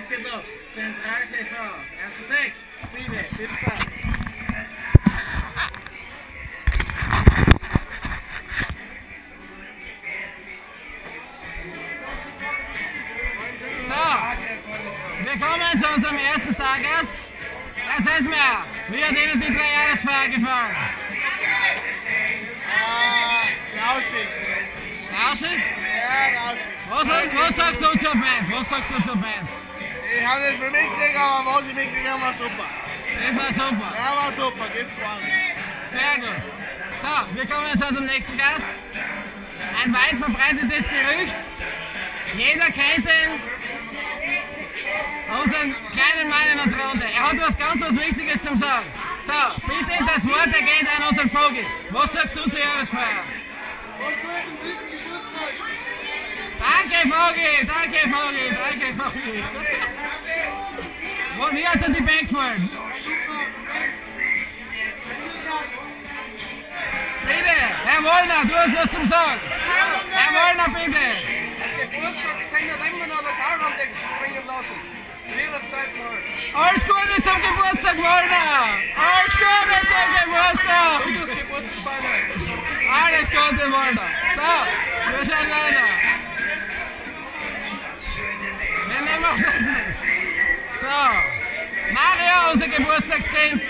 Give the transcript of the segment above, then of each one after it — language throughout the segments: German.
geht los. Zentral TV. Erster Text. Bitte, viel Spaß. So, wir kommen zu unserem ersten Stargast. Erzähl's mir, wie hat Ihnen die 3-Jahresfeier gefallen? Rauschig. Rauschig? Ja, rauschig. Was sagst du zur Band? Was sagst du zur Band? Ich habe nicht viel mitgekriegt, aber was ich mitgekriegt habe, war super. Das war super. Ja, war super, gibt's gar nichts. Sehr gut. So, wir kommen jetzt zum nächsten Gast. Ein weit verbreitetes Gerücht. Jeder kennt ihn. Unseren kleinen Mann in unserer Runde. Er hat was Wichtiges zum Sagen. So, bitte das Wort ergeht an unseren Vogel. Was sagst du zur Jahresfeier? Danke Vogel, danke Vogel, danke Vogel. Wie hat dir die Band gefallen? Bitte, Herr Wollner, du hast was zum Sagen. Herr Wollner, bitte. Der Geburtstagskinder immer noch Lokalraumtext bringen lassen. Alles Gute zum Geburtstag, Wollner! Alles Gute zum Geburtstag! Alles Gute, Wollner! So, wir schauen weiter. Wir nehmen auch das nicht. So, Mario, unser Geburtstagskind.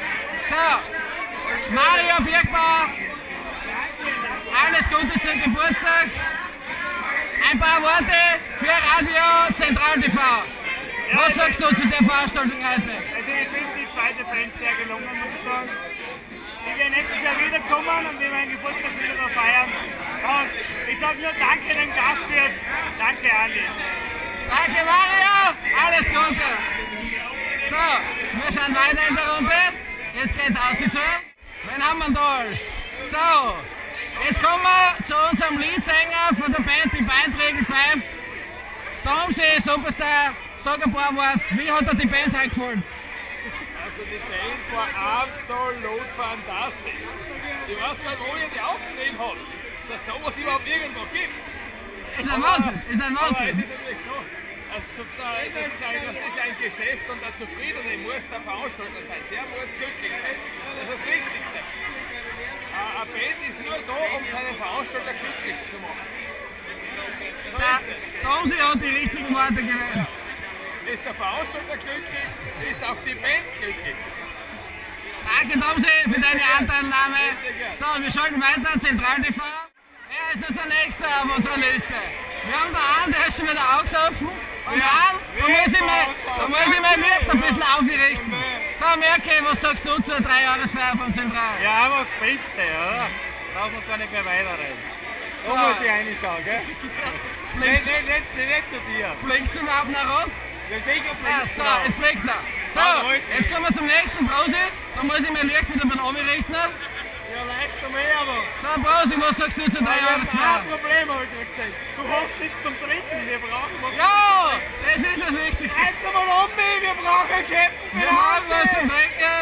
So, Mario Birkbauer. Alles Gute zum Geburtstag. Ein paar Worte für Radio Zentral TV. Was sagst du zu der Veranstaltung heute? Also ich finde die zweite Band sehr gelungen, muss ich sagen. Ich werde nächstes Jahr wiederkommen und wir meinen Geburtstag wieder noch feiern. Und ich sage nur danke dem Gastwirt, danke Andi. Danke Mario, alles Gute. So, wir schauen weiter in der Runde. Jetzt geht's aus die Tür. Wen haben wir da alles? So, jetzt kommen wir zu unserem Leadsänger von der Band Die Beiträge 5. Domsee, Superstar. Sag ein paar Worte, wie hat dir die Band heute gefallen? Also die Band war absolut fantastisch. Ich weiß gar nicht, wo ihr die aufgenommen habt, dass sowas überhaupt irgendwo gibt. Ist ein Wahnsinn, ist ein Aber es Wahnsinn. ist natürlich so, also das ist ein Geschäft und der Zufriedene muss der Veranstalter sein. Der muss glücklich sein. Das ist das Wichtigste. Eine Band ist nur da, um seinen Veranstalter glücklich zu machen. So ist es. Domsee hat die richtigen Worte gewählt. Ist der Veranstalter glücklich, ist auch die Band glücklich. Danke Domsee für deine Anteilnahme. So, wir schalten weiter, Zentral TV. Wer ist unser Nächster auf unserer Liste? Wir haben da einen, der ist schon wieder angesoffen. Und einen, da muss ich mein Licht ein bisschen aufrichten. So, Mirke, was sagst du zur 3-Jahresfeier vom Zentral? Ja, aber Pflichte, oder? Brauchen wir gar nicht mehr weiterreden. Da muss ich reinschauen, gell? Nicht zu dir. Blinkt überhaupt nach rot? Ja, sicher Ja, Pflichte. so, es blinkt noch. So, jetzt kommen wir zum nächsten Brausi. Da muss ich mein Licht wieder ein bisschen aufrichten. Ja, leicht um mehr, aber. So, Brausi, was sagst du zur Wir haben 3-Jahresfeier? ein Problem, habe ich dir gesagt. Du hast nichts zum Trinken, wir brauchen was. Ja, das ist das Wichtigste. Schreib's mal um, wir brauchen Käppen für Wir die haben was zum Hause. Trinken.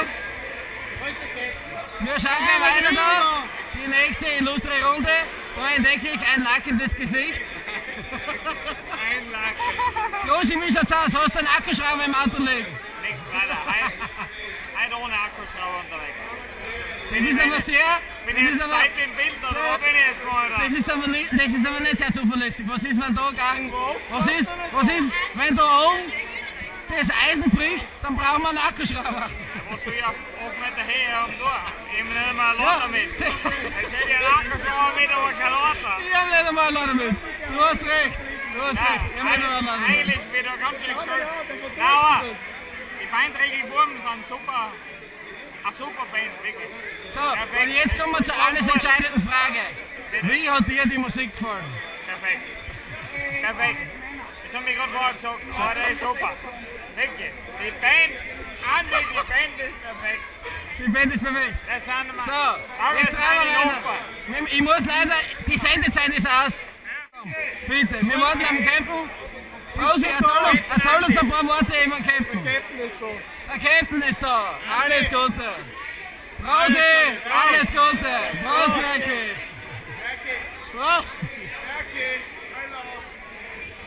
Wir schauen gleich weiter da. Die nächste illustre Runde. Da entdecke ich ein lachendes Gesicht. Ein Lack. Josi, wie schaut's aus? Hast du einen Akkuschrauber im Auto liegen? Nichts weiter. Heute ohne Akkuschrauber unterwegs. Das ist aber sehr... Bin Das ich ist jetzt aber, Zeit im Bild oder wo bin ich jetzt mal da? das ist aber nicht sehr zuverlässig. Was ist, wenn da gegangen... Was ist, wenn da oben das Eisen bricht, dann brauchen wir einen Akkuschrauber. Was soll ich auf Meter her und da? Ich nehme nicht einmal einen Lader mit. Jetzt hätte ich einen Akkuschrauber mit, aber kein Lader. Ich habe nicht einmal einen Lader mit. Du hast recht. Du hast recht. Ich habe nicht einmal einen Lader mit. Eigentlich wieder ganz schön stolz. Aber die Beinträge Wurm sind super. Eine super Band, wirklich. So, und jetzt kommen wir zur alles entscheidenden Frage. Wie hat dir die Musik gefallen? Perfekt. Perfekt. Das haben wir gerade vorher gesagt. Aber der ist super. Wirklich. Die Band, Andi, die Band ist perfekt. Die Band ist perfekt. Das sind wir. So, Aber jetzt es treiben ist wir eine weiter. Ich muss leider, die Sendezeit ist aus. Bitte, wir warten am Campen. Rosi, erzähl uns ein paar Worte über den Campen. Captain ist da. Der Captain ist da. Alles Gute. Rosi, alles Gute. Prost, Merkel. Prost.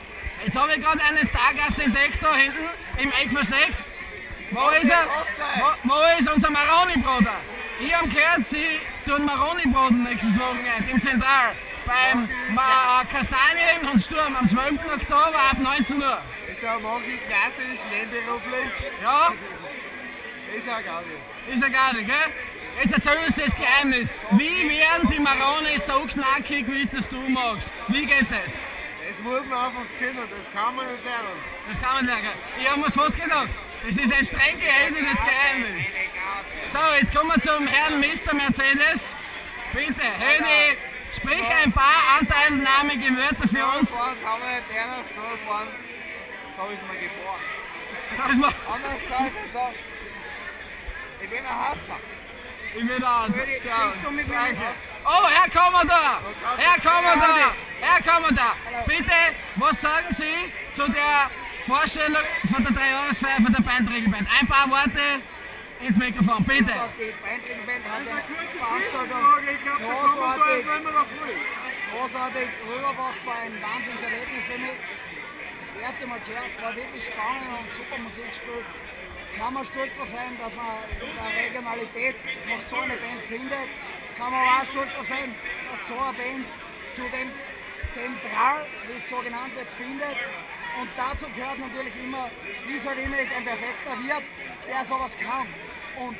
Jetzt habe ich gerade einen Stargast entdeckt da hinten im Eck versteckt. Wo ist er? Wo ist unser Maroni-Bruder? Ich habe gehört, Sie tun Maroni-Broten nächstes Wochenende im Zentral. Beim Kastanien und Sturm am 12. Oktober ab 19 Uhr. Ist ja manche klassisch, nebenberuflich. Ja, Ist ja gar nicht. ist ja gar nicht, gell? Jetzt erzähl uns das Geheimnis. Wie werden die Maroni so knackig, wie es das du magst? Wie geht das? Das muss man einfach können, das kann man nicht lernen. Das kann man lernen. Ich habe mir fast gedacht. Das ist ein streng geheimenes Geheimnis. So, jetzt kommen wir zum Herrn Mr. Mercedes. Bitte, Hödi, sprich ein paar anteilnahmige Wörter für uns. Fahren kann man nicht lernen, schnell fahren. So ist man geboren. Das mal. Anders kann ich nicht sagen. Ich bin ein Harzer. Ich bin da. Siehst du mit mir? Danke. Oh, Herr Kommandeur! Herr Kommandeur! Herr Kommandeur! Bitte, was sagen Sie zu der Vorstellung von der 3-Jahresfeier von der Beinträgerband? Ein paar Worte ins Mikrofon, bitte. Die Beinträgerband hat eine Veranstaltung großartig rübergebracht, war ein Wahnsinnserlebnis für mich. Das erste Mal gehört, war wirklich spannend und super Musik gespielt. Kann man stolz drauf sein, dass man in der Regionalität noch so eine Band findet. Kann man auch stolz drauf sein, dass so eine Band zu dem Zentral, wie es so genannt wird, findet. Und dazu gehört natürlich immer, wie es halt immer ist, ein perfekter Wirt, der sowas kann. Und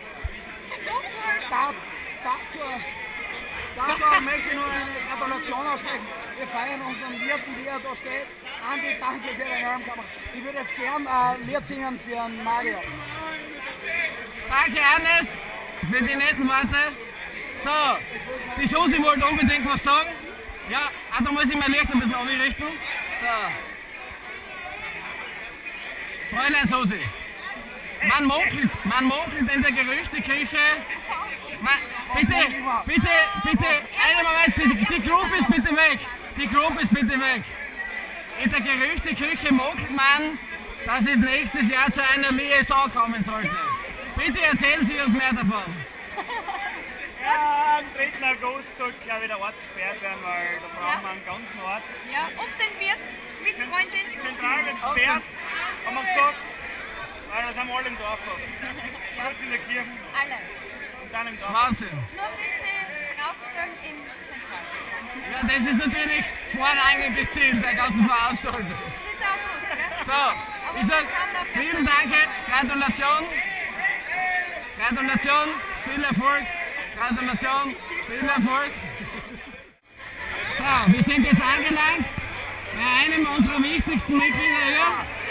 dazu möchte ich nur eine Gratulation aussprechen. Wir feiern unseren Wirten, wie er da steht. Andi, danke für deine Helmkammer. Ich würde jetzt gern ein Lied singen für einen Mario. Danke, Hannes, für die netten Worte. So, die Susi wollte unbedingt was sagen. Ja, da muss ich mein Licht ein bisschen umrichten. So. Fräulein Susi, man munkelt in der Gerüchteküche. Bitte, einen Moment, die Group ist bitte weg. Die Group ist bitte weg. In der Gerüchteküche munkelt man, dass es nächstes Jahr zu einer Liaison kommen sollte. Bitte erzählen Sie uns mehr davon. Ja, am 3. August soll, glaube ich, der Ort gesperrt werden, weil da brauchen wir einen ganzen Ort. Ja, und den Wirt mit Freundin. Zentral wird gesperrt, haben wir gesagt, weil da sind wir alle im Dorf. Alles in der Kirche Alle. und dann im Dorf. Wahnsinn. Nur bitte rausstellen im Zentral. Ja, das ist natürlich vorrangiges Ziel der ganzen Veranstaltung. Bitte auch gut, gell? So, ich sage vielen Dank, Gratulation, viel Erfolg, Gratulation, viel Erfolg. So, wir sind jetzt angelangt bei einem unserer wichtigsten Mitglieder hier.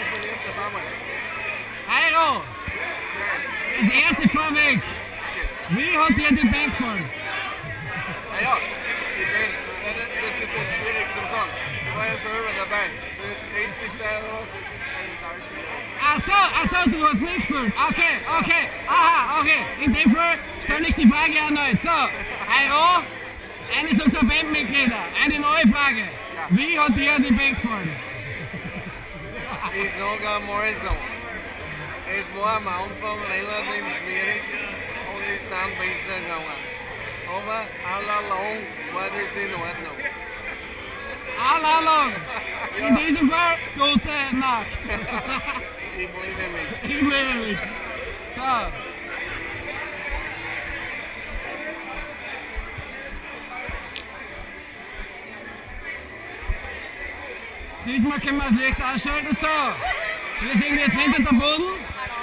Eiro, das erste vorweg, wie hat dir die Band gefallen? Naja, die Band, das ist jetzt schwierig zu sagen. Ich war ja selber dabei. So jetzt kritisch sein oder was, das ist eigentlich auch schwierig. Ach so, du hast mitgespielt. Okay. Aha, okay. In dem Fall stelle ich die Frage erneut. So, Eiro, eines unserer Bandmitglieder, eine neue Frage. Wie hat dir die Band gefallen? Ich sage einmal so, es war am Anfang relativ schwierig und ist dann besser gegangen. Aber allalong war das in Ordnung. Allalong. In diesem Fall, gute Nacht. Ich liebe mich. Ich liebe mich. So. Diesmal können wir das Licht ausschalten. So, wir sind jetzt hinter dem Boden.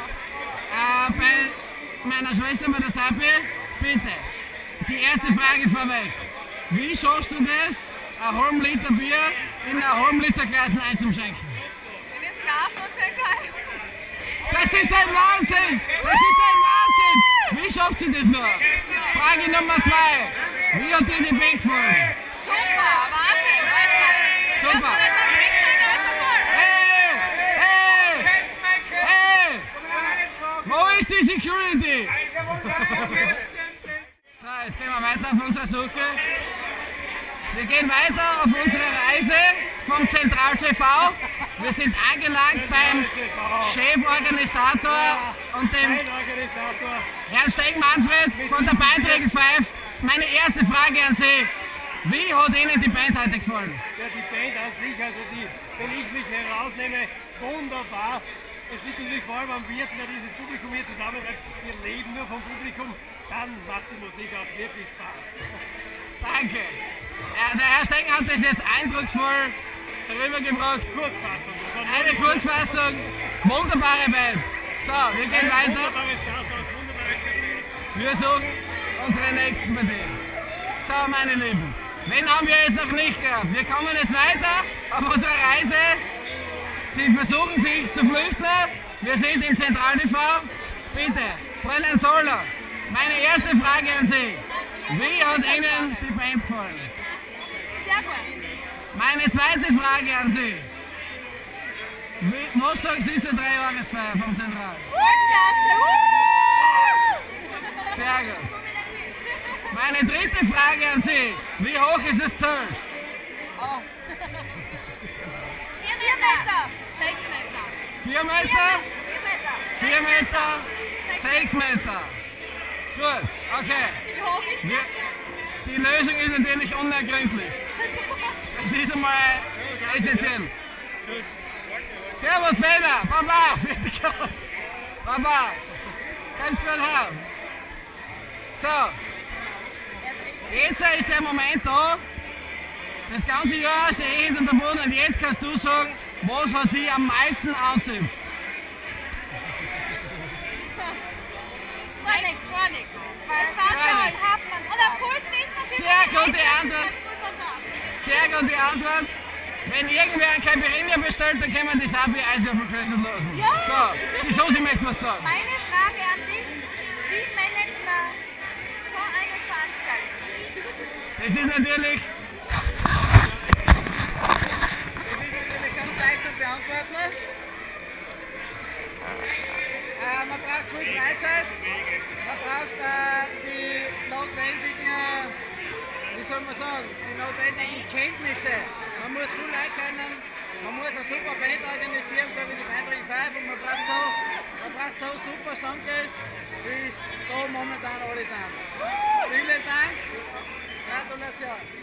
Bei meiner Schwester, bei der Sapi. Bitte, die erste Frage vorweg. Wie schaffst du das, ein halben Liter Bier in ein halben Liter Glas einzuschenken? Wenn wir das Glas noch schnell können. Das ist ein Wahnsinn! Das ist ein Wahnsinn! Wie schafft sie das nur? Frage Nummer 2. Wie hat dir die Band gefallen? Super, Wahnsinn, weißt du? Super. Das war das Blick, Hey! Wo ist die Security? So, jetzt gehen wir weiter auf unserer Suche. Wir gehen weiter auf unsere Reise vom Zentral TV. Wir sind angelangt beim Cheforganisator und dem Herrn Steg Manfred von der Beinträge 5. Meine erste Frage an Sie. Wie hat Ihnen die Band heute gefallen? Ja, die Band an sich, also die, wenn ich mich herausnehme, wunderbar. Es liegt natürlich vor allem am Wirt, weil dieses Publikum hier zusammenbleibt. Wir leben nur vom Publikum, dann macht die Musik auch wirklich Spaß. Danke. Der Herr Stenger hat das jetzt eindrucksvoll rübergebracht. Kurzfassung. Das war Eine Kurzfassung, wunderbare Band. So, wir gehen weiter. wunderbares Gasthaus, wunderbares Gasthaus. Wir suchen unsere nächsten Partien. So, meine Lieben, wen haben wir jetzt noch nicht gehabt? Wir kommen jetzt weiter auf unserer Reise. Sie versuchen sich zu flüchten. Wir sind im Zentral-TV. Bitte, Fräulein Soller, meine erste Frage an Sie. Wie hat Ihnen die Band gefallen? Sehr gut. Meine zweite Frage an Sie. Was sagen Sie zur 3-Jahresfeier vom Zentral? Weltklasse. Sehr gut. Meine dritte Frage an Sie. Wie hoch ist das Zelt? 4 Meter. 6 Meter. 4 Meter? 4 Meter. 4 Meter? 6 Meter. Gut, okay. Wie hoch ist Wir, die Lösung ist natürlich unergründlich. Das ist einmal essentiell. Servus Peter, Baba, Baba, ganz gut haben. So, jetzt ist der Moment da. Das ganze Jahr stehe ich hinter dem Boden und jetzt kannst du sagen, was hat dich am meisten anzieht? Gar nichts. Das Wasser und Hauptmann. Und am coolsten ist natürlich Sehr die gute Eis- Antwort. und Sehr gute Antwort. Wenn irgendwer ein Caipirinha bestellt, dann können wir die Sabi Eiswürfelklößchen lassen. Ja. So, die Susi möchte was sagen. Meine Frage an dich, wie managt man so eine Veranstaltung? Das ist natürlich ganz leicht zu beantworten. Man braucht viel Freizeit, man braucht die notwendigen, wie soll man sagen, die notwendigen Kenntnisse. Man muss viel Leute kennen, man muss eine super Band organisieren, so wie die Band Ring 5, und man braucht so super Stammgäste, wie es da momentan alle sind. Vielen Dank, Gratulation.